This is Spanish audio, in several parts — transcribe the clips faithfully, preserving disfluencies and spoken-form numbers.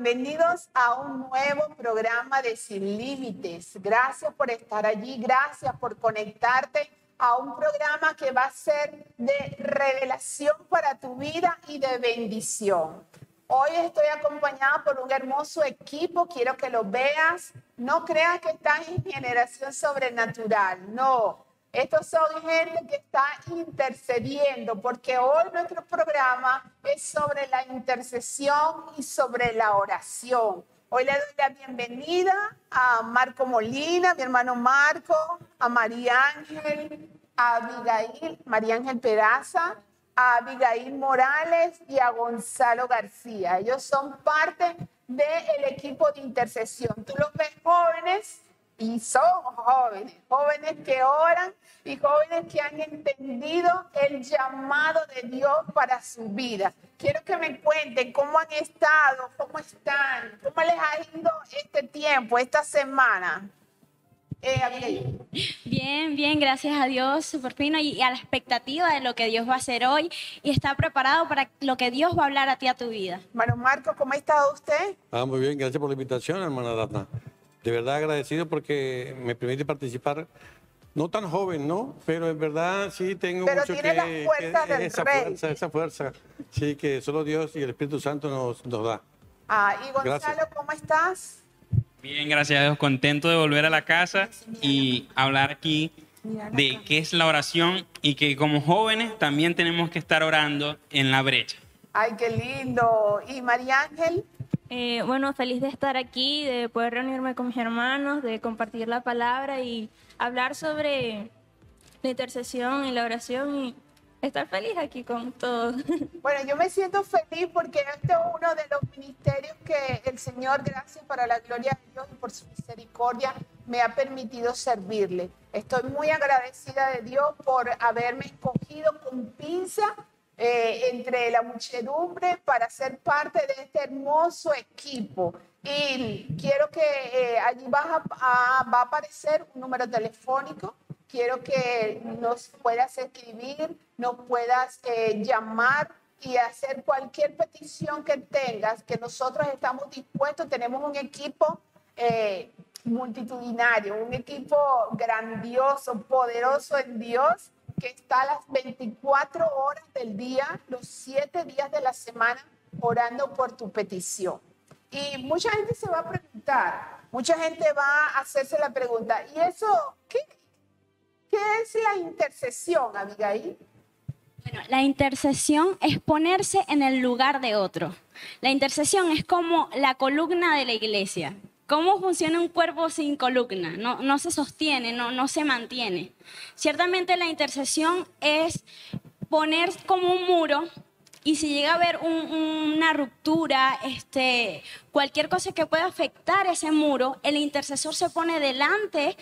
bienvenidos a un nuevo programa de Sin Límites. Gracias por estar allí, gracias por conectarte a un programa que va a ser de revelación para tu vida y de bendición. Hoy estoy acompañada por un hermoso equipo, quiero que lo veas. No creas que estás en Generación Sobrenatural, no. Estos son gente que está intercediendo, porque hoy nuestro programa es sobre la intercesión y sobre la oración. Hoy le doy la bienvenida a Marco Molina, mi hermano Marco, a María Ángel, a Abigail, María Ángel Peraza, a Abigail Morales y a Gonzalo García. Ellos son parte del equipo de intercesión. Tú los ves jóvenes y son jóvenes, jóvenes que oran y jóvenes que han entendido el llamado de Dios para su vida. Quiero que me cuenten cómo han estado, cómo están, cómo les ha ido este tiempo, esta semana. Eh, bien, bien, gracias a Dios, súper fino y a la expectativa de lo que Dios va a hacer hoy y está preparado para lo que Dios va a hablar a ti, a tu vida. Hermano Marco, ¿cómo ha estado usted? Ah, muy bien, gracias por la invitación, hermana Dana. De verdad agradecido porque me permite participar, no tan joven, ¿no? Pero en verdad sí tengo Pero mucho tiene que... la fuerza que del esa rey. fuerza, esa fuerza, sí, que solo Dios y el Espíritu Santo nos, nos da. Ah, y Gonzalo, Gracias. ¿cómo estás? Bien, gracias a Dios, contento de volver a la casa y hablar aquí de qué es la oración y que como jóvenes también tenemos que estar orando en la brecha. Ay, qué lindo. ¿Y María Ángel? Eh, bueno, feliz de estar aquí, de poder reunirme con mis hermanos, de compartir la palabra y hablar sobre la intercesión y la oración y estar feliz aquí con todos. Bueno, yo me siento feliz porque este es uno de los ministerios que el Señor, gracias para la gloria de Dios y por su misericordia, me ha permitido servirle. Estoy muy agradecida de Dios por haberme escogido con pinza eh, entre la muchedumbre para ser parte de este hermoso equipo. Y quiero que eh, allí va a, a, va a aparecer un número telefónico. Quiero que nos puedas escribir, nos puedas eh, llamar y hacer cualquier petición que tengas, que nosotros estamos dispuestos. Tenemos un equipo eh, multitudinario, un equipo grandioso, poderoso en Dios, que está a las veinticuatro horas del día, los siete días de la semana, orando por tu petición. Y mucha gente se va a preguntar, mucha gente va a hacerse la pregunta, ¿y eso qué? ¿Qué es la intercesión, Abigail? Bueno, la intercesión es ponerse en el lugar de otro. La intercesión es como la columna de la iglesia. ¿Cómo funciona un cuerpo sin columna? No, no se sostiene, no, no se mantiene. Ciertamente la intercesión es poner como un muro y si llega a haber un, una ruptura, este, cualquier cosa que pueda afectar ese muro, el intercesor se pone delante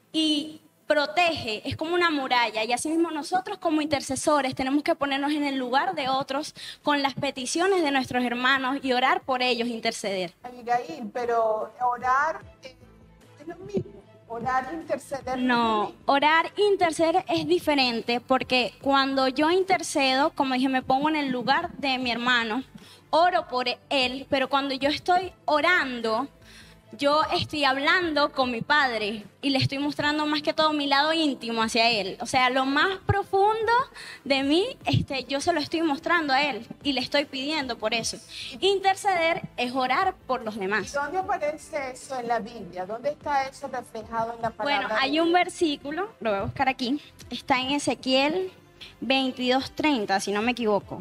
y protege, es como una muralla y así mismo nosotros como intercesores tenemos que ponernos en el lugar de otros con las peticiones de nuestros hermanos y orar por ellos, interceder. Abigail, pero orar es lo mismo, orar e interceder. No, orar e interceder es diferente porque cuando yo intercedo, como dije, me pongo en el lugar de mi hermano, oro por él, pero cuando yo estoy orando, yo estoy hablando con mi padre y le estoy mostrando más que todo mi lado íntimo hacia él. O sea, lo más profundo de mí, este, yo se lo estoy mostrando a él y le estoy pidiendo por eso. Interceder es orar por los demás. ¿Y dónde aparece eso en la Biblia? ¿Dónde está eso reflejado en la palabra? Bueno, hay un versículo, lo voy a buscar aquí, está en Ezequiel veintidós treinta, si no me equivoco.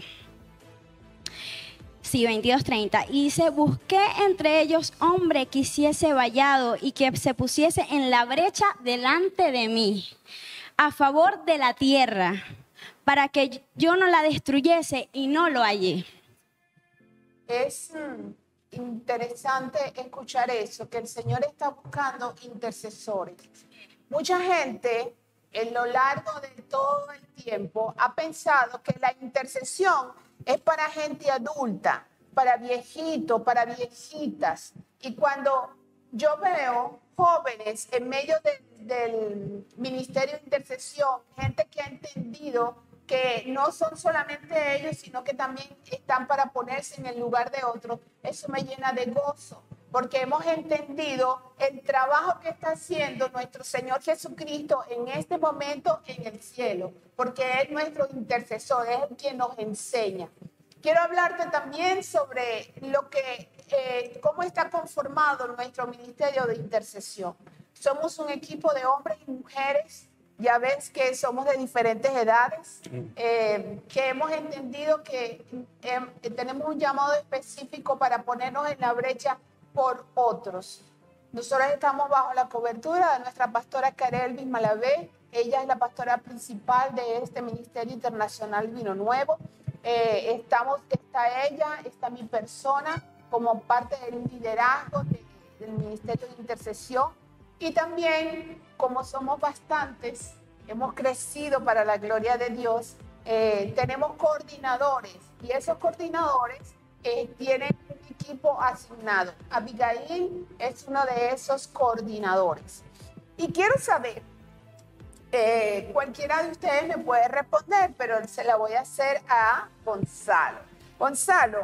Sí, veintidós treinta. Y dice, busqué entre ellos hombre que hiciese vallado y que se pusiese en la brecha delante de mí, a favor de la tierra, para que yo no la destruyese y no lo hallé. Es mm, interesante escuchar eso, que el Señor está buscando intercesores. Mucha gente en lo largo de todo el tiempo ha pensado que la intercesión es para gente adulta, para viejitos, para viejitas. Y cuando yo veo jóvenes en medio de, del ministerio de intercesión, gente que ha entendido que no son solamente ellos, sino que también están para ponerse en el lugar de otros, eso me llena de gozo, porque hemos entendido el trabajo que está haciendo nuestro Señor Jesucristo en este momento en el cielo, porque es nuestro intercesor, es el quien nos enseña. Quiero hablarte también sobre lo que, eh, cómo está conformado nuestro ministerio de intercesión. Somos un equipo de hombres y mujeres, ya ves que somos de diferentes edades, eh, que hemos entendido que eh, tenemos un llamado específico para ponernos en la brecha por otros. Nosotros estamos bajo la cobertura de nuestra pastora Karelvis Malavé. Ella es la pastora principal de este Ministerio Internacional Vino Nuevo. Eh, estamos, está ella, está mi persona como parte del liderazgo de, del Ministerio de Intercesión. Y también, como somos bastantes, hemos crecido para la gloria de Dios, eh, tenemos coordinadores y esos coordinadores eh, tienen un equipo asignado. Abigail es uno de esos coordinadores. Y quiero saber, eh, cualquiera de ustedes me puede responder, pero se la voy a hacer a Gonzalo. Gonzalo,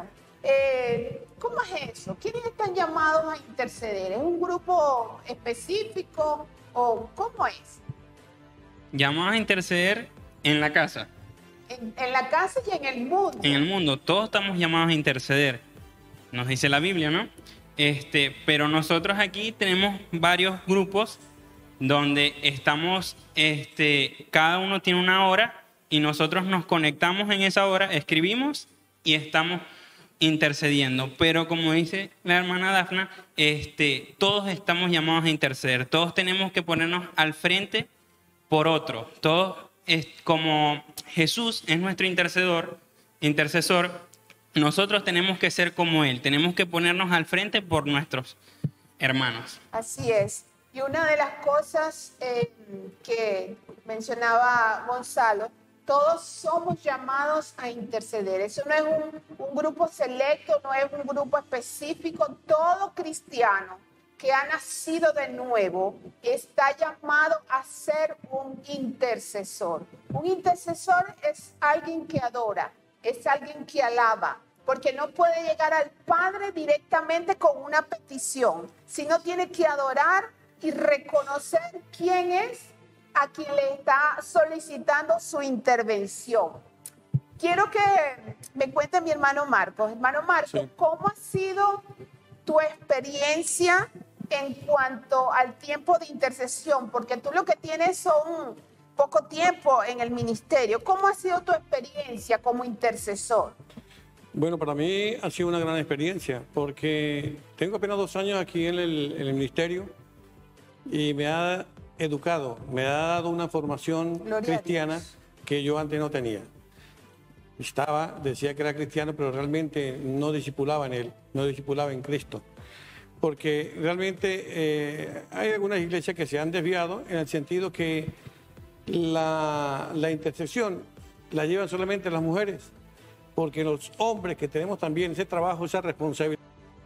eh, ¿cómo es eso? ¿Quiénes están llamados a interceder? ¿Es un grupo específico o cómo es? Llamados a interceder en la casa. En, en la casa y en el mundo. En el mundo, todos estamos llamados a interceder. Nos dice la Biblia, ¿no? Este, pero nosotros aquí tenemos varios grupos donde estamos, este, cada uno tiene una hora y nosotros nos conectamos en esa hora, escribimos y estamos intercediendo. Pero como dice la hermana Dafna, este, todos estamos llamados a interceder. Todos tenemos que ponernos al frente por otro. Todos, es, como Jesús es nuestro intercedor, intercesor, nosotros tenemos que ser como Él. Tenemos que ponernos al frente por nuestros hermanos. Así es. Y una de las cosas eh, que mencionaba Gonzalo, todos somos llamados a interceder. Eso no es un, un grupo selecto, no es un grupo específico. Todo cristiano que ha nacido de nuevo está llamado a ser un intercesor. Un intercesor es alguien que adora, es alguien que alaba, porque no puede llegar al Padre directamente con una petición, sino tiene que adorar y reconocer quién es a quien le está solicitando su intervención. Quiero que me cuente mi hermano Marcos. Hermano Marcos, sí. ¿Cómo ha sido tu experiencia en cuanto al tiempo de intercesión? Porque tú lo que tienes son poco tiempo en el ministerio. ¿Cómo ha sido tu experiencia como intercesor? Bueno, para mí ha sido una gran experiencia porque tengo apenas dos años aquí en el, en el ministerio y me ha educado, me ha dado una formación Gloria cristiana que yo antes no tenía. Estaba, decía que era cristiano, pero realmente no discipulaba en él, no discipulaba en Cristo. Porque realmente eh, hay algunas iglesias que se han desviado en el sentido que la, la intercesión la llevan solamente las mujeres, porque los hombres que tenemos también ese trabajo, esa responsabilidad,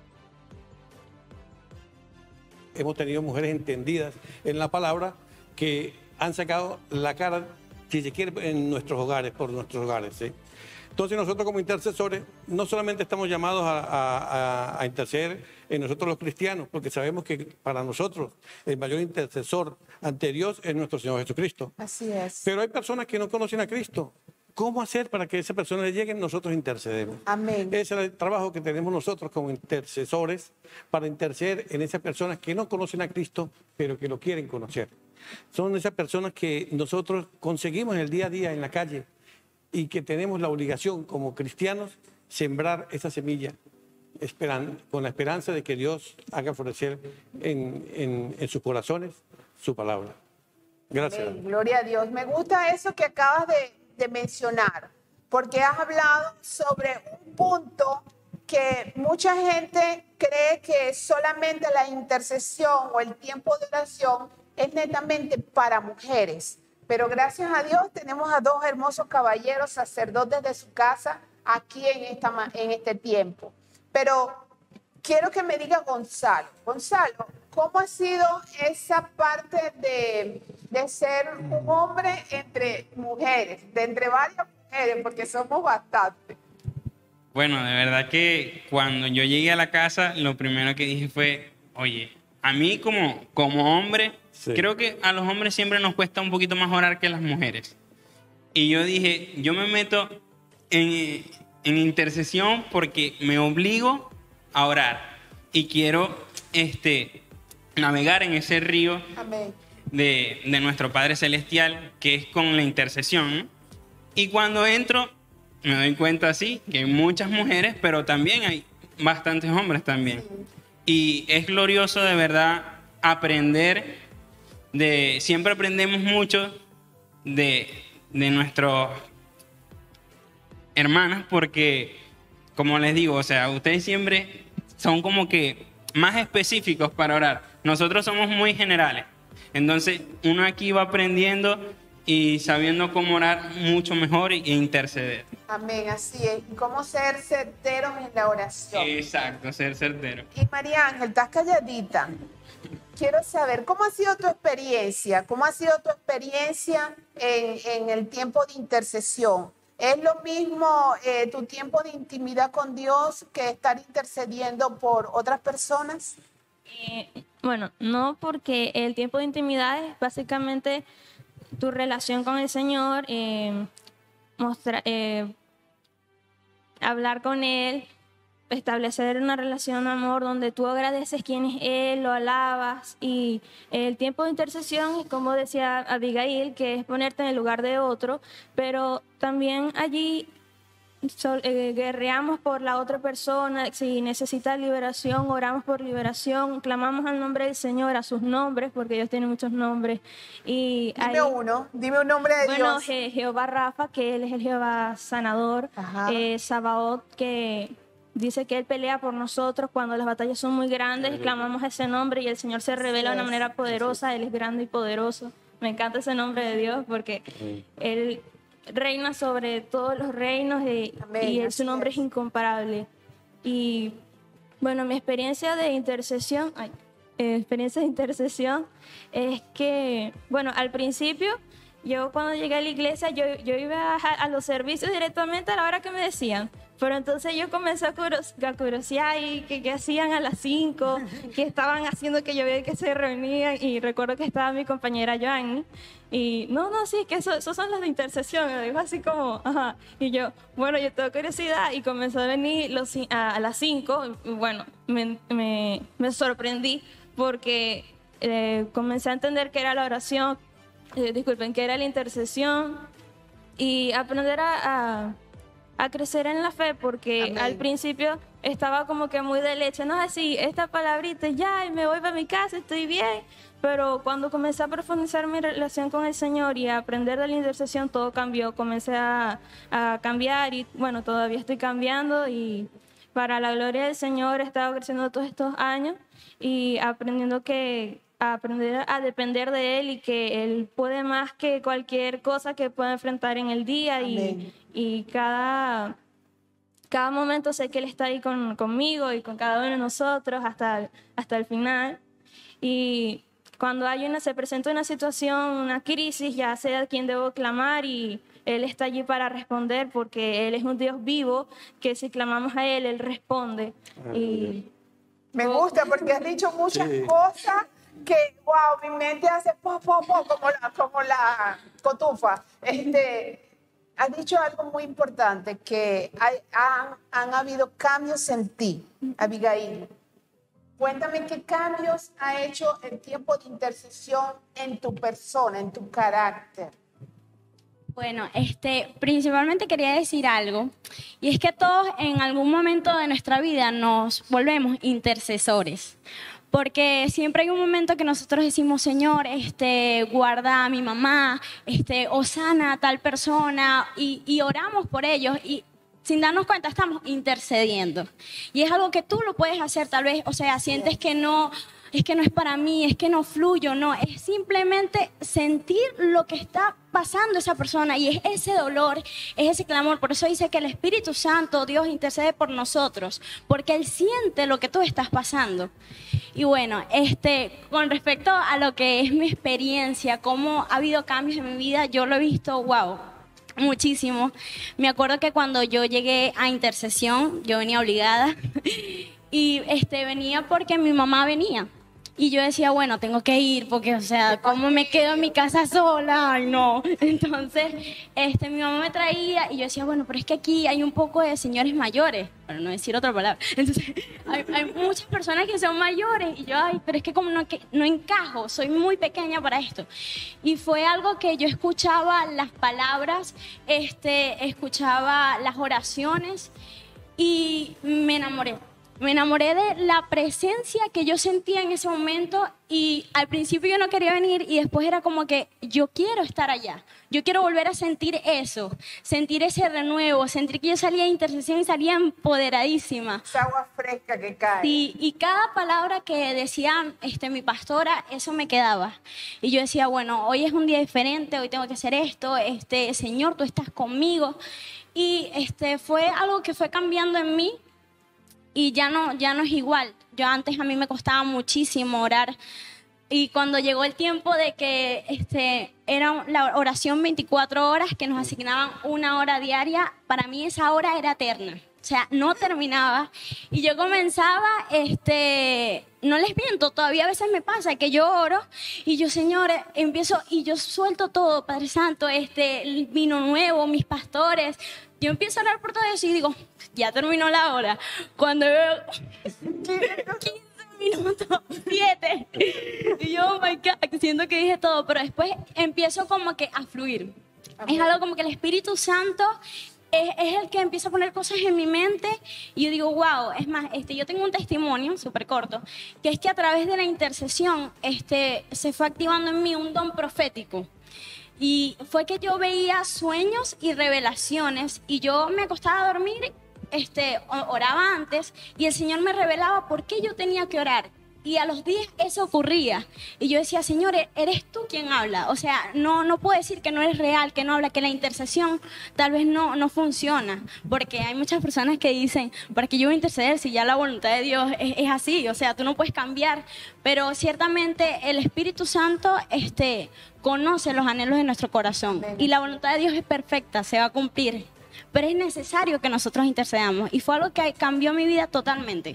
hemos tenido mujeres entendidas en la palabra que han sacado la cara, si se quiere, en nuestros hogares, por nuestros hogares, ¿sí? Entonces nosotros como intercesores no solamente estamos llamados a, a, a interceder en nosotros los cristianos, porque sabemos que para nosotros el mayor intercesor ante Dios es nuestro Señor Jesucristo. Así es. Pero hay personas que no conocen a Cristo. ¿Cómo hacer para que esas personas le lleguen? Nosotros intercedemos. Amén. Ese es el trabajo que tenemos nosotros como intercesores para interceder en esas personas que no conocen a Cristo, pero que lo quieren conocer. Son esas personas que nosotros conseguimos en el día a día en la calle y que tenemos la obligación como cristianos sembrar esa semilla esperan, con la esperanza de que Dios haga florecer en, en, en sus corazones su palabra. Gracias. Amén. Gloria a Dios. Me gusta eso que acabas de de mencionar, porque has hablado sobre un punto que mucha gente cree que solamente la intercesión o el tiempo de oración es netamente para mujeres, pero gracias a Dios tenemos a dos hermosos caballeros sacerdotes de su casa aquí en, esta, en este tiempo. Pero quiero que me diga Gonzalo, Gonzalo, ¿cómo ha sido esa parte de de ser un hombre entre mujeres, de entre varias mujeres, porque somos bastantes? Bueno, de verdad que cuando yo llegué a la casa, lo primero que dije fue, oye, a mí como, como hombre, sí. Creo que a los hombres siempre nos cuesta un poquito más orar que a las mujeres. Y yo dije, yo me meto en, en intercesión porque me obligo a orar. Y quiero este, navegar en ese río de, de nuestro Padre Celestial, que es con la intercesión, ¿no? Y cuando entro, me doy cuenta, sí, que hay muchas mujeres, pero también hay bastantes hombres también. Y es glorioso de verdad aprender de... Siempre aprendemos mucho de, de nuestros hermanas porque, como les digo, o sea, ustedes siempre son como que más específicos para orar. Nosotros somos muy generales. Entonces, uno aquí va aprendiendo y sabiendo cómo orar mucho mejor e interceder. Amén, así es. Y cómo ser certeros en la oración. Exacto, ser certero. Y María Ángel, estás calladita. Quiero saber, ¿cómo ha sido tu experiencia? ¿Cómo ha sido tu experiencia en, en el tiempo de intercesión? ¿Es lo mismo eh, tu tiempo de intimidad con Dios que estar intercediendo por otras personas? Eh, bueno, no, porque el tiempo de intimidad es básicamente tu relación con el Señor, eh, mostrar, eh, hablar con Él, establecer una relación de amor donde tú agradeces quién es Él, lo alabas. Y el tiempo de intercesión es, como decía Abigail, que es ponerte en el lugar de otro, pero también allí sol, eh, guerreamos por la otra persona. Si necesita liberación, oramos por liberación, clamamos al nombre del Señor, a sus nombres, porque Dios tiene muchos nombres. Y dime ahí, uno, dime un nombre de bueno, Dios. Bueno, Je Jehová Rafa, que Él es el Jehová sanador. eh, Sabaoth, que dice que Él pelea por nosotros cuando las batallas son muy grandes, clamamos ese nombre y el Señor se revela de una manera poderosa. Él es grande y poderoso. Me encanta ese nombre de Dios porque Él reina sobre todos los reinos y, y él, su nombre es incomparable. Y bueno, mi experiencia de intercesión, ay, eh, experiencia de intercesión es que, bueno, al principio, yo cuando llegué a la iglesia, yo, yo iba a, a los servicios directamente a la hora que me decían. Pero entonces yo comencé a, curos, a curiosear y que, que hacían a las cinco, que estaban haciendo, que yo veía que se reunían. Y recuerdo que estaba mi compañera Joanny. Y no, no, sí, que eso, esos son los de intercesión. Me dijo así como, ajá. Y yo, bueno, yo tengo curiosidad. Y comenzó a venir los, a, a las cinco. Y bueno, me, me, me sorprendí porque eh, comencé a entender qué era la oración. Eh, disculpen, qué era la intercesión. Y aprender a... a a crecer en la fe, porque Amén. Al principio estaba como que muy de leche, no sé si esta palabrita ya y me voy para mi casa, estoy bien, pero cuando comencé a profundizar mi relación con el Señor y a aprender de la intercesión, todo cambió, comencé a, a cambiar y bueno, todavía estoy cambiando y para la gloria del Señor he estado creciendo todos estos años y aprendiendo que a aprender a depender de Él y que Él puede más que cualquier cosa que pueda enfrentar en el día. y, y cada, cada momento sé que Él está ahí con, conmigo y con cada uno de nosotros hasta, hasta el final. Y cuando hay una, se presenta una situación, una crisis, ya sé a quién debo clamar y Él está allí para responder porque Él es un Dios vivo que si clamamos a Él, Él responde. Y, me gusta porque has dicho muchas sí. cosas que, wow, mi mente hace po, po, po, como la, como la cotufa. Este, has dicho algo muy importante, que hay, han, han habido cambios en ti, Abigail. Cuéntame qué cambios ha hecho el tiempo de intercesión en tu persona, en tu carácter. Bueno, este, principalmente quería decir algo, y es que todos en algún momento de nuestra vida nos volvemos intercesores. Porque siempre hay un momento que nosotros decimos, Señor, este, guarda a mi mamá, este, o sana a tal persona, y, y oramos por ellos, y sin darnos cuenta estamos intercediendo. Y es algo que tú lo puedes hacer tal vez, o sea, sientes que no, es que no es para mí, es que no fluyo, no, es simplemente sentir lo que está pasando esa persona y es ese dolor, es ese clamor. Por eso dice que el Espíritu Santo, Dios, intercede por nosotros, porque Él siente lo que tú estás pasando. Y bueno, este, con respecto a lo que es mi experiencia, cómo ha habido cambios en mi vida, yo lo he visto, wow, muchísimo. Me acuerdo que cuando yo llegué a intercesión, yo venía obligada y este, venía porque mi mamá venía. Y yo decía, bueno, tengo que ir porque, o sea, ¿cómo me quedo en mi casa sola? Ay, no. Entonces, este, mi mamá me traía y yo decía, bueno, pero es que aquí hay un poco de señores mayores, para no decir otra palabra. Entonces, hay, hay muchas personas que son mayores y yo, ay, pero es que como no, que, no encajo, soy muy pequeña para esto. Y fue algo que yo escuchaba las palabras, este, escuchaba las oraciones y me enamoré. Me enamoré de la presencia que yo sentía en ese momento y al principio yo no quería venir y después era como que yo quiero estar allá. Yo quiero volver a sentir eso, sentir ese renuevo, sentir que yo salía de intercesión y salía empoderadísima. Esa agua fresca que cae. Sí, y cada palabra que decía este, mi pastora, eso me quedaba. Y yo decía, bueno, hoy es un día diferente, hoy tengo que hacer esto, este, Señor, tú estás conmigo. Y este, fue algo que fue cambiando en mí. Y ya no, ya no es igual. Yo antes a mí me costaba muchísimo orar. Y cuando llegó el tiempo de que este, era la oración veinticuatro horas, que nos asignaban una hora diaria, para mí esa hora era eterna. O sea, no terminaba. Y yo comenzaba, este, no les miento, todavía a veces me pasa que yo oro y yo, Señor, empiezo y yo suelto todo, Padre Santo, este, el vino nuevo, mis pastores. Yo empiezo a orar por todo eso y digo, ya terminó la hora. Cuando veo quince minutos, siete. Y yo, oh my God, siento que dije todo, pero después empiezo como que a fluir. Okay. Es algo como que el Espíritu Santo es, es el que empieza a poner cosas en mi mente y yo digo, wow, es más, este, yo tengo un testimonio súper corto, que es que a través de la intercesión este, se fue activando en mí un don profético. Y fue que yo veía sueños y revelaciones y yo me acostaba a dormir, este, oraba antes y el Señor me revelaba por qué yo tenía que orar. Y a los días eso ocurría. Y yo decía, Señor, eres tú quien habla. O sea, no, no puedo decir que no eres real, que no habla, que la intercesión tal vez no, no funciona. Porque hay muchas personas que dicen, ¿para qué yo voy a interceder si ya la voluntad de Dios es, es así? O sea, tú no puedes cambiar. Pero ciertamente el Espíritu Santo este, conoce los anhelos de nuestro corazón. Y la voluntad de Dios es perfecta, se va a cumplir. Pero es necesario que nosotros intercedamos. Y fue algo que cambió mi vida totalmente.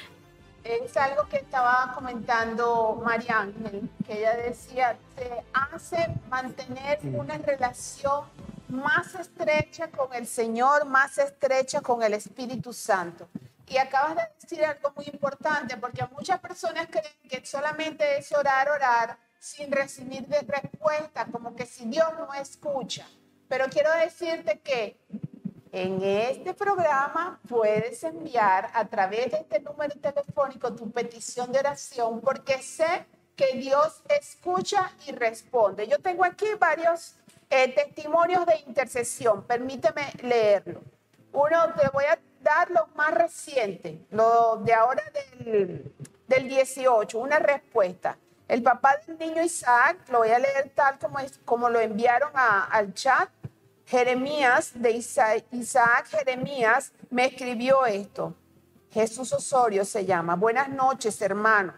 Es algo que estaba comentando María Ángel, que ella decía, te hace mantener una relación más estrecha con el Señor, más estrecha con el Espíritu Santo. Y acabas de decir algo muy importante, porque muchas personas creen que solamente es orar, orar, sin recibir de respuesta, como que si Dios no escucha. Pero quiero decirte que en este programa puedes enviar a través de este número telefónico tu petición de oración porque sé que Dios escucha y responde. Yo tengo aquí varios eh, testimonios de intercesión. Permíteme leerlo. Uno, te voy a dar lo más reciente, lo de ahora del, del dieciocho, una respuesta. El papá del niño Isaac, lo voy a leer tal como, es, como lo enviaron a, al chat. Jeremías, de Isaac, Isaac Jeremías, me escribió esto. Jesús Osorio se llama. Buenas noches, hermano.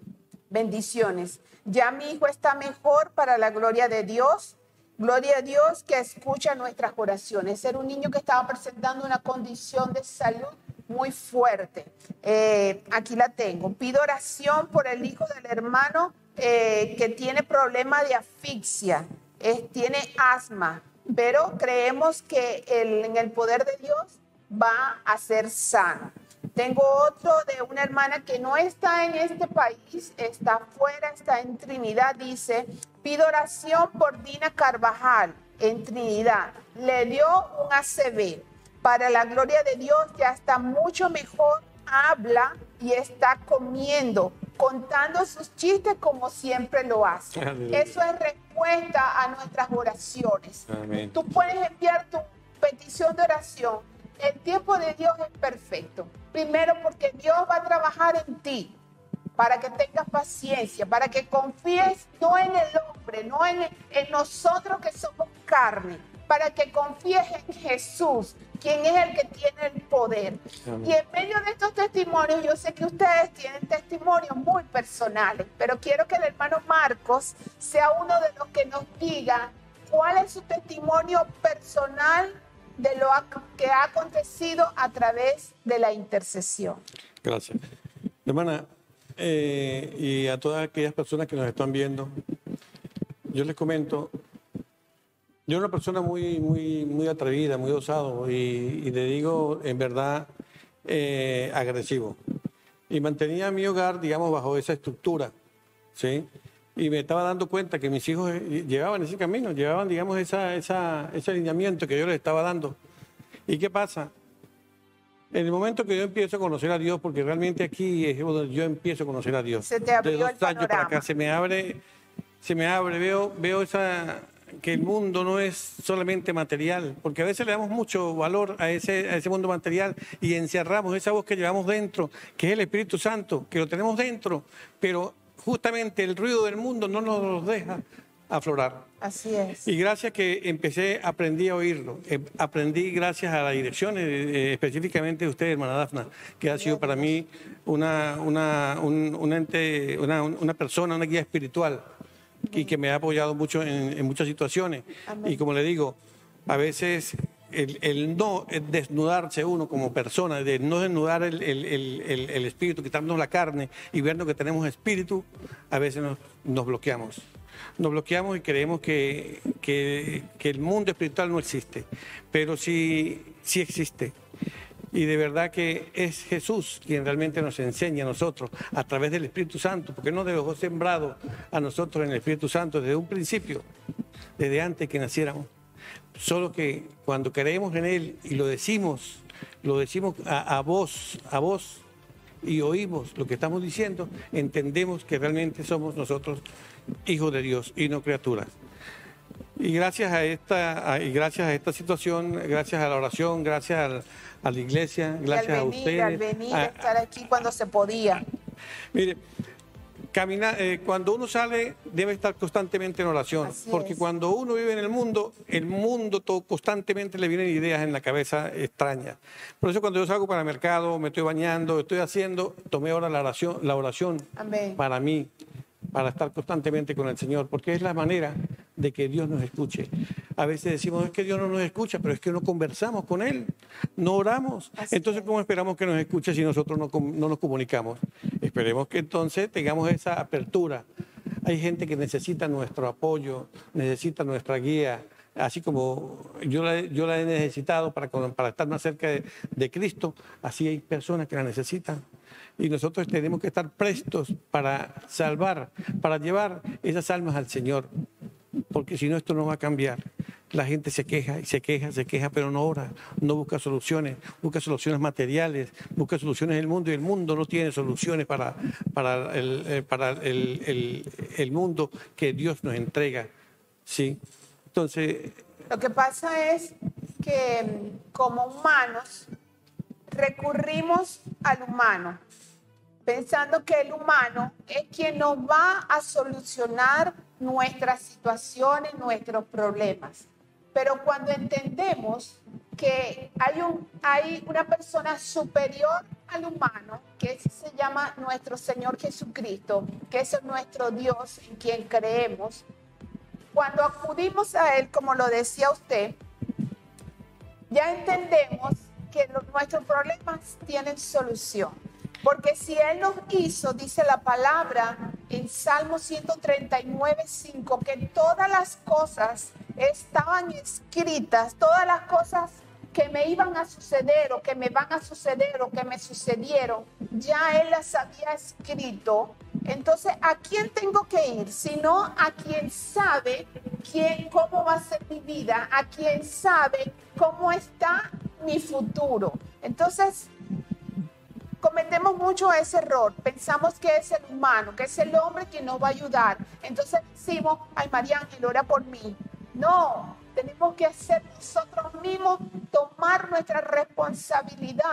Bendiciones. Ya mi hijo está mejor para la gloria de Dios. Gloria a Dios que escucha nuestras oraciones. Era un niño que estaba presentando una condición de salud muy fuerte. Eh, aquí la tengo. Pido oración por el hijo del hermano eh, que tiene problema de asfixia. Eh, tiene asma. Pero creemos que el, en el poder de Dios va a ser sano. Tengo otro de una hermana que no está en este país, está afuera, está en Trinidad. Dice, pido oración por Dina Carvajal en Trinidad. Le dio un A C V. Para la gloria de Dios ya está mucho mejor, habla y está comiendo, contando sus chistes como siempre lo hace. Aleluya. Eso es respuesta a nuestras oraciones. Amén. Tú puedes enviar tu petición de oración. El tiempo de Dios es perfecto. Primero porque Dios va a trabajar en ti. para que tengas paciencia, para que confíes no en el hombre, no en, en nosotros que somos carne, para que confíes en Jesús, quien es el que tiene el poder. Amén. Y en medio de estos testimonios, yo sé que ustedes tienen testimonios muy personales, pero quiero que el hermano Marcos sea uno de los que nos diga cuál es su testimonio personal de lo que ha acontecido a través de la intercesión. Gracias. Hermana, eh, y a todas aquellas personas que nos están viendo, yo les comento, yo soy una persona muy, muy, muy atrevida, muy osado y, y le digo, en verdad, eh, agresivo. Y mantenía mi hogar, digamos, bajo esa estructura, ¿sí? Y me estaba dando cuenta que mis hijos llevaban ese camino, llevaban, digamos, esa, esa, ese alineamiento que yo les estaba dando. ¿Y qué pasa? En el momento que yo empiezo a conocer a Dios, porque realmente aquí es donde yo empiezo a conocer a Dios. Se te abrió de dos el panorama. años para acá se me abre, se me abre, veo, veo esa, que el mundo no es solamente material, porque a veces le damos mucho valor a ese, a ese mundo material y encerramos esa voz que llevamos dentro, que es el Espíritu Santo, que lo tenemos dentro, pero justamente el ruido del mundo no nos deja aflorar. Así es. Y gracias que empecé, aprendí a oírlo. Eh, aprendí gracias a la dirección, eh, específicamente de usted, hermana Dafna, que ha sido para mí una, una, un, un ente, una, una persona, una guía espiritual. Amén. Y que me ha apoyado mucho en, en muchas situaciones. Amén. Y como le digo, a veces el, el no el desnudarse uno como persona, de no desnudar el, el, el, el, el espíritu, quitarnos la carne y vernos que tenemos espíritu, a veces nos, nos bloqueamos. Nos bloqueamos y creemos que, que, que el mundo espiritual no existe, pero sí, sí existe. Y de verdad que es Jesús quien realmente nos enseña a nosotros a través del Espíritu Santo, porque nos dejó sembrado a nosotros en el Espíritu Santo desde un principio, desde antes que naciéramos. Solo que cuando creemos en Él y lo decimos, lo decimos a, a voz, a voz, y oímos lo que estamos diciendo, entendemos que realmente somos nosotros hijos de Dios y no criaturas. Y gracias a esta, a, y gracias a esta situación, gracias a la oración, gracias al, a la iglesia, gracias al venir, a ustedes. Al venir, a, a estar aquí cuando se podía. Mire, camina, eh, cuando uno sale debe estar constantemente en oración, Así porque es. Cuando uno vive en el mundo, el mundo todo, constantemente le vienen ideas en la cabeza extrañas. Por eso cuando yo salgo para el mercado, me estoy bañando, estoy haciendo, tomé ahora la oración, la oración Amén. Para mí, para estar constantemente con el Señor, porque es la manera de que Dios nos escuche. A veces decimos, es que Dios no nos escucha, pero es que no conversamos con Él, no oramos. Así entonces, es. ¿cómo esperamos que nos escuche si nosotros no, no nos comunicamos? Esperemos que entonces tengamos esa apertura. Hay gente que necesita nuestro apoyo, necesita nuestra guía, así como yo la, yo la he necesitado para, para estar más cerca de, de Cristo, así hay personas que la necesitan. Y nosotros tenemos que estar prestos para salvar, para llevar esas almas al Señor, porque si no esto no va a cambiar. La gente se queja y se queja, se queja, pero no ora, no busca soluciones, busca soluciones materiales, busca soluciones del mundo y el mundo no tiene soluciones para, para, el, eh, para el, el, el mundo que Dios nos entrega. ¿Sí? Entonces, lo que pasa es que como humanos recurrimos al humano, pensando que el humano es quien nos va a solucionar nuestras situaciones, nuestros problemas. Pero cuando entendemos que hay, un, hay una persona superior al humano, que se llama nuestro Señor Jesucristo, que es nuestro Dios en quien creemos, cuando acudimos a Él, como lo decía usted, ya entendemos que los, nuestros problemas tienen solución. Porque si Él nos hizo, dice la palabra en Salmo ciento treinta y nueve, cinco, que todas las cosas estaban escritas, todas las cosas que me iban a suceder o que me van a suceder o que me sucedieron, ya Él las había escrito. Entonces, ¿a quién tengo que ir? Sino a quien sabe quién, cómo va a ser mi vida, a quien sabe cómo está mi futuro. Entonces, cometemos mucho ese error. Pensamos que es el humano, que es el hombre quien nos va a ayudar. Entonces decimos, ay, María Ángel, ora por mí. No, tenemos que hacer nosotros mismos, tomar nuestra responsabilidad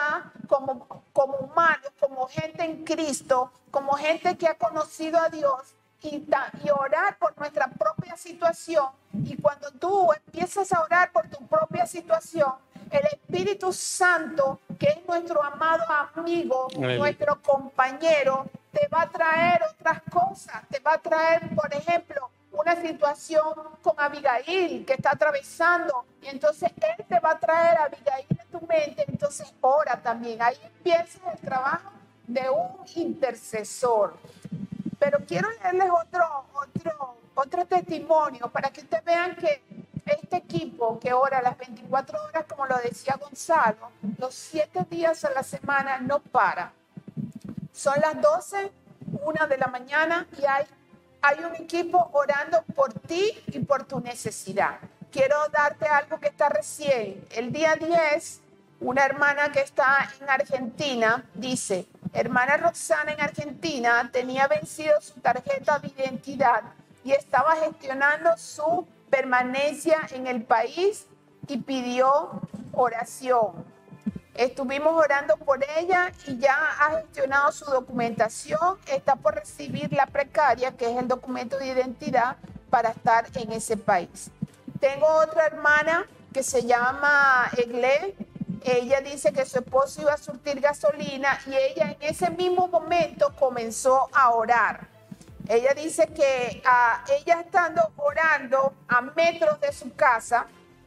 como, como humanos, como gente en Cristo, como gente que ha conocido a Dios y, ta, y orar por nuestra propia situación. Y cuando tú empiezas a orar por tu propia situación, el Espíritu Santo, que es nuestro amado amigo, Amén. Nuestro compañero, te va a traer otras cosas. Te va a traer, por ejemplo, una situación con Abigail que está atravesando, y entonces Él te va a traer a Abigail en tu mente. Entonces ora también. Ahí empieza el trabajo de un intercesor. Pero quiero leerles otro, otro, otro testimonio para que ustedes vean que este equipo que ora las veinticuatro horas, como lo decía Gonzalo, los siete días a la semana no para. Son las doce, una de la mañana y hay, hay un equipo orando por ti y por tu necesidad. Quiero darte algo que está recién. El día diez, una hermana que está en Argentina dice, hermana Roxana en Argentina tenía vencido su tarjeta de identidad y estaba gestionando su permanencia en el país y pidió oración. Estuvimos orando por ella y ya ha gestionado su documentación, está por recibir la precaria, que es el documento de identidad para estar en ese país. Tengo otra hermana que se llama Egle. Ella dice que su esposo iba a surtir gasolina y ella en ese mismo momento comenzó a orar. Ella dice que uh, ella estando orando a metros de su casa,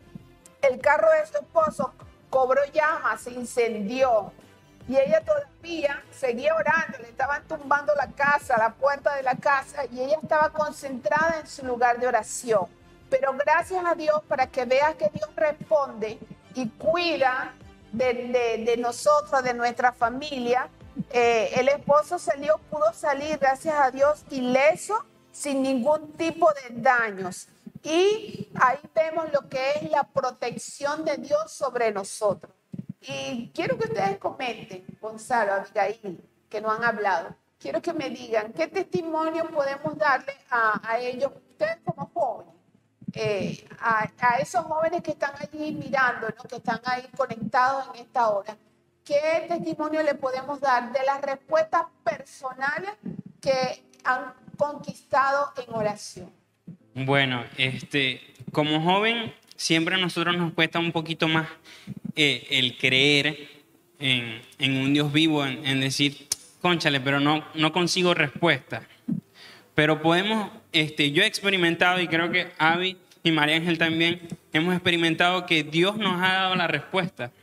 el carro de su esposo cobró llamas, se incendió. Y ella todavía seguía orando, le estaban tumbando la casa, la puerta de la casa, y ella estaba concentrada en su lugar de oración. Pero gracias a Dios, para que veas que Dios responde y cuida de, de, de nosotros, de nuestra familia, eh, el esposo salió, pudo salir, gracias a Dios, ileso, sin ningún tipo de daños. Y ahí vemos lo que es la protección de Dios sobre nosotros. Y quiero que ustedes comenten, Gonzalo, Abigail, que no han hablado. Quiero que me digan qué testimonio podemos darle a, a ellos, ustedes como jóvenes, eh, a, a esos jóvenes que están allí mirando, ¿no? Que están ahí conectados en esta hora. ¿Qué testimonio le podemos dar de las respuestas personales que han conquistado en oración? Bueno, este, como joven, siempre a nosotros nos cuesta un poquito más eh, el creer en, en un Dios vivo, en, en decir, cónchale, pero no, no consigo respuesta. Pero podemos, este, yo he experimentado, y creo que Abby y María Ángel también, hemos experimentado que Dios nos ha dado la respuesta.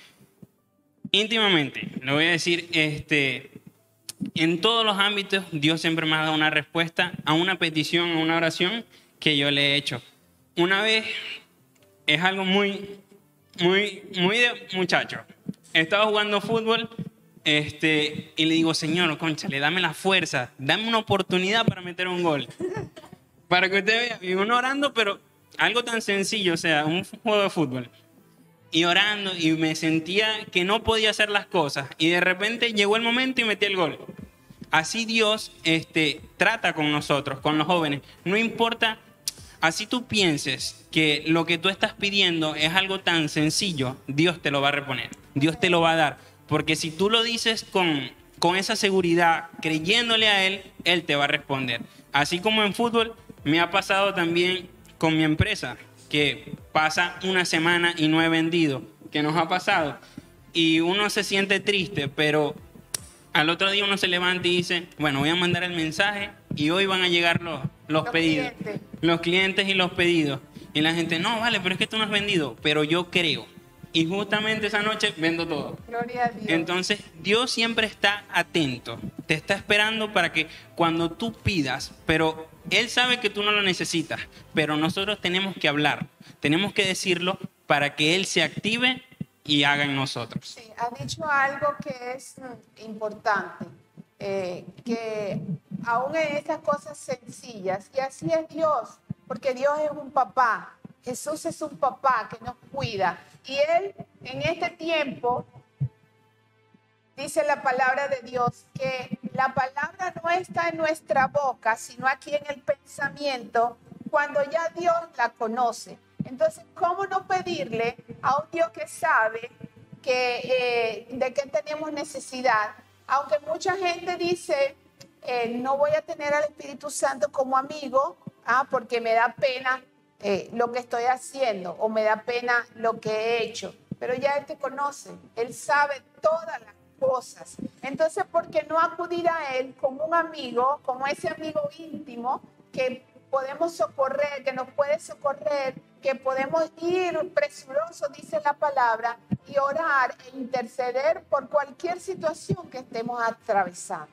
Íntimamente, le voy a decir, este, en todos los ámbitos, Dios siempre me ha dado una respuesta a una petición, a una oración que yo le he hecho. Una vez, es algo muy, muy, muy de muchacho. Estaba jugando fútbol este, y le digo, Señor, cónchale, dame la fuerza, dame una oportunidad para meter un gol. Para que usted vea, y uno orando, pero algo tan sencillo, o sea, un juego de fútbol. Y orando, y me sentía que no podía hacer las cosas. Y de repente llegó el momento y metí el gol. Así Dios este, trata con nosotros, con los jóvenes. No importa, así tú pienses que lo que tú estás pidiendo es algo tan sencillo, Dios te lo va a reponer. Dios te lo va a dar. Porque si tú lo dices con, con esa seguridad, creyéndole a Él, Él te va a responder. Así como en fútbol, me ha pasado también con mi empresa, que pasa una semana y no he vendido, que nos ha pasado. Y uno se siente triste, pero al otro día uno se levanta y dice, bueno, voy a mandar el mensaje y hoy van a llegar los, los, los pedidos. Clientes. Los clientes y los pedidos. Y la gente, no, vale, pero es que tú no has vendido. Pero yo creo. Y justamente esa noche vendo todo. Gloria a Dios. Entonces, Dios siempre está atento. Te está esperando para que cuando tú pidas, pero Él sabe que tú no lo necesitas, pero nosotros tenemos que hablar. Tenemos que decirlo para que Él se active y haga en nosotros. Sí, has dicho algo que es importante, eh, que aún en estas cosas sencillas, y así es Dios, porque Dios es un papá, Jesús es un papá que nos cuida, y Él en este tiempo, dice la palabra de Dios, que la palabra no está en nuestra boca, sino aquí en el pensamiento, cuando ya Dios la conoce. Entonces, ¿cómo no pedirle a un Dios que sabe que, eh, de qué tenemos necesidad. Aunque mucha gente dice, eh, no voy a tener al Espíritu Santo como amigo, ah, porque me da pena eh, lo que estoy haciendo o me da pena lo que he hecho. Pero ya Él te conoce, Él sabe todas las cosas. Entonces, ¿por qué no acudir a Él como un amigo, como ese amigo íntimo que podemos socorrer, que nos puede socorrer, que podemos ir presurosos, dice la palabra, y orar e interceder por cualquier situación que estemos atravesando?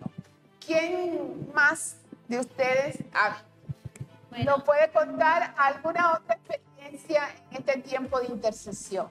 ¿Quién más de ustedes ah, bueno. nos puede contar alguna otra experiencia en este tiempo de intercesión?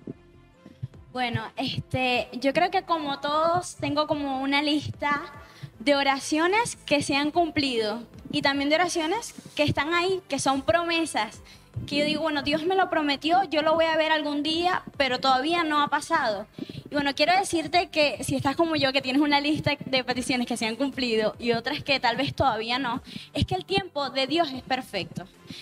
Bueno, este, yo creo que como todos tengo como una lista de oraciones que se han cumplido y también de oraciones que están ahí, que son promesas, que yo digo, bueno, Dios me lo prometió, yo lo voy a ver algún día, pero todavía no ha pasado. Y bueno, quiero decirte que si estás como yo, que tienes una lista de peticiones que se han cumplido y otras que tal vez todavía no, es que el tiempo de Dios es perfecto.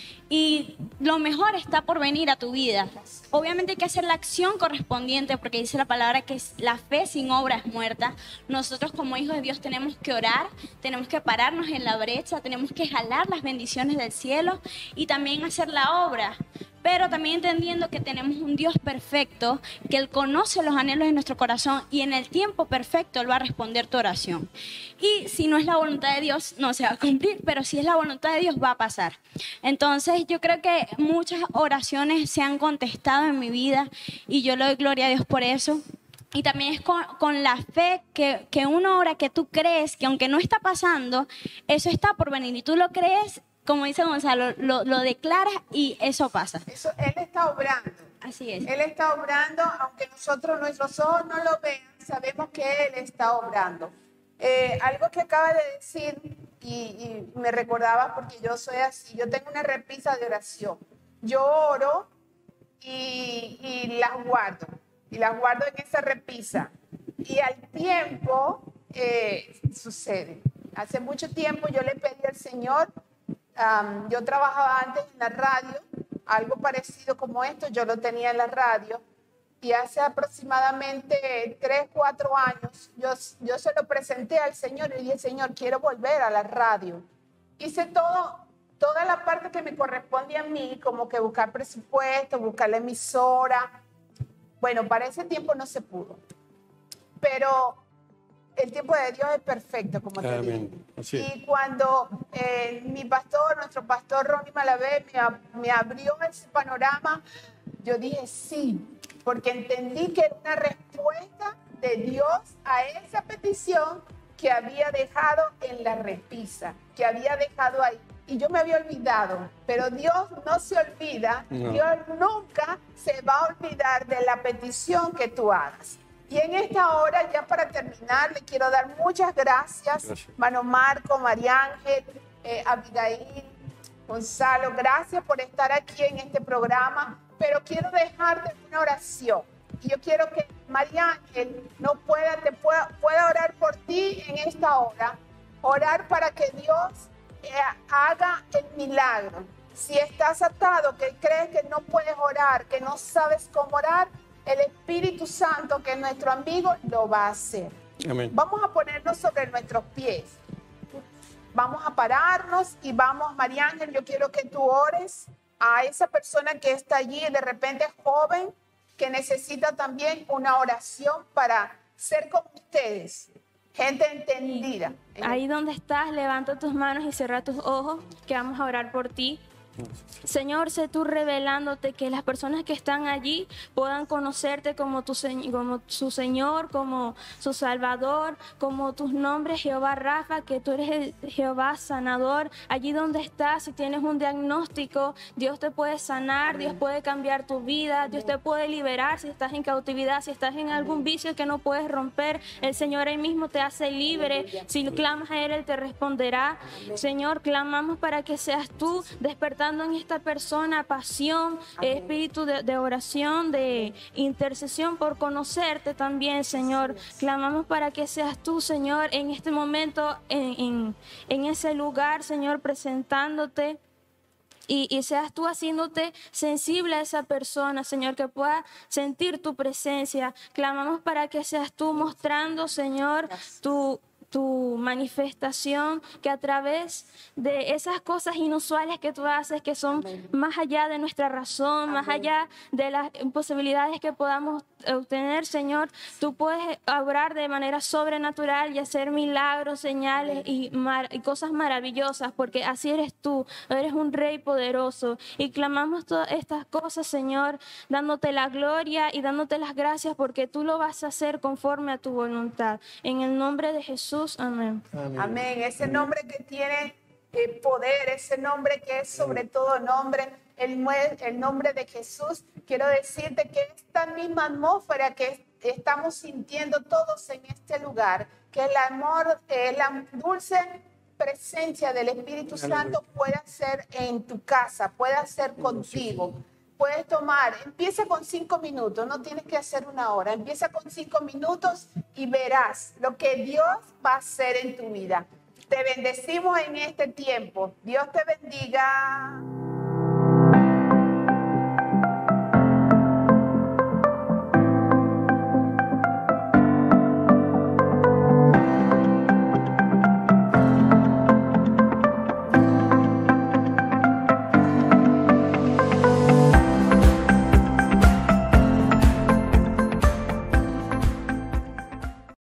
Y lo mejor está por venir a tu vida. Obviamente hay que hacer la acción correspondiente porque dice la palabra que la fe sin obra es muerta. Nosotros como hijos de Dios tenemos que orar, tenemos que pararnos en la brecha, tenemos que jalar las bendiciones del cielo y también hacer la obra. Pero también entendiendo que tenemos un Dios perfecto, que Él conoce los anhelos de nuestro corazón y en el tiempo perfecto Él va a responder tu oración. Y si no es la voluntad de Dios, no se va a cumplir, pero si es la voluntad de Dios, va a pasar. Entonces, yo creo que muchas oraciones se han contestado en mi vida y yo le doy gloria a Dios por eso. Y también es con, con la fe que, que una hora que tú crees que aunque no está pasando, eso está por venir y tú lo crees. Como dice Gonzalo, lo, lo declaras y eso pasa. Eso, Él está obrando. Así es. Él está obrando, aunque nosotros, nuestros ojos no lo vean, sabemos que Él está obrando. Eh, algo que acaba de decir, y, y me recordaba porque yo soy así, yo tengo una repisa de oración. Yo oro y, y las guardo, y las guardo en esa repisa. Y al tiempo eh, sucede. Hace mucho tiempo yo le pedí al Señor. Um, yo trabajaba antes en la radio, algo parecido como esto, yo lo tenía en la radio, y hace aproximadamente tres, cuatro años, yo, yo se lo presenté al Señor y dije, Señor, quiero volver a la radio. Hice todo, toda la parte que me corresponde a mí, como que buscar presupuesto, buscar la emisora. Bueno, para ese tiempo no se pudo, pero el tiempo de Dios es perfecto, como te digo. Así es. Y cuando eh, mi pastor, nuestro pastor Ronnie Malavé, me, me abrió ese panorama, yo dije sí, porque entendí que era una respuesta de Dios a esa petición que había dejado en la repisa, que había dejado ahí. Y yo me había olvidado, pero Dios no se olvida, no. Dios nunca se va a olvidar de la petición que tú hagas. Y en esta hora, ya para terminar, le quiero dar muchas gracias, gracias. Mano Marco, María Ángel, eh, Abigail, Gonzalo, gracias por estar aquí en este programa, pero quiero dejarte una oración. Y yo quiero que María Ángel no pueda, te pueda, pueda orar por ti en esta hora, orar para que Dios eh, haga el milagro. Si estás atado, que crees que no puedes orar, que no sabes cómo orar, el Espíritu Santo, que es nuestro amigo, lo va a hacer. Amén. Vamos a ponernos sobre nuestros pies. Vamos a pararnos y vamos, María Ángel, yo quiero que tú ores a esa persona que está allí, de repente joven, que necesita también una oración para ser como ustedes, gente entendida. Ahí donde estás, levanta tus manos y cierra tus ojos, que vamos a orar por ti. Señor, sé tú revelándote, que las personas que están allí puedan conocerte como, tu, como su Señor, como su Salvador, como tus nombres, Jehová Rafa, que tú eres el Jehová sanador. Allí donde estás, si tienes un diagnóstico, Dios te puede sanar, Dios puede cambiar tu vida, Dios te puede liberar si estás en cautividad, si estás en algún vicio que no puedes romper, el Señor ahí mismo te hace libre. Si clamas a Él, Él te responderá. Señor, clamamos para que seas tú despertando en esta persona pasión, Amén. Espíritu de, de oración, de intercesión por conocerte también, Señor. Clamamos para que seas tú, Señor, en este momento, en, en, en ese lugar, Señor, presentándote. y, y seas tú haciéndote sensible a esa persona, Señor, que pueda sentir tu presencia. Clamamos para que seas tú mostrando, Señor, tu tu manifestación, que a través de esas cosas inusuales que tú haces, que son Amén. Más allá de nuestra razón, Amén. Más allá de las posibilidades que podamos obtener, Señor, tú puedes obrar de manera sobrenatural y hacer milagros, señales y, mar y cosas maravillosas, porque así eres tú, eres un Rey poderoso, y clamamos todas estas cosas, Señor, dándote la gloria y dándote las gracias, porque tú lo vas a hacer conforme a tu voluntad. En el nombre de Jesús. Amén. Amén. Amén. Ese nombre que tiene eh, poder, ese nombre que es sobre todo nombre, el, el nombre de Jesús. Quiero decirte que esta misma atmósfera que estamos sintiendo todos en este lugar, que el amor, eh, la dulce presencia del Espíritu Santo pueda ser en tu casa, pueda ser contigo. Puedes tomar, empieza con cinco minutos, no tienes que hacer una hora, empieza con cinco minutos y verás lo que Dios va a hacer en tu vida. Te bendecimos en este tiempo. Dios te bendiga.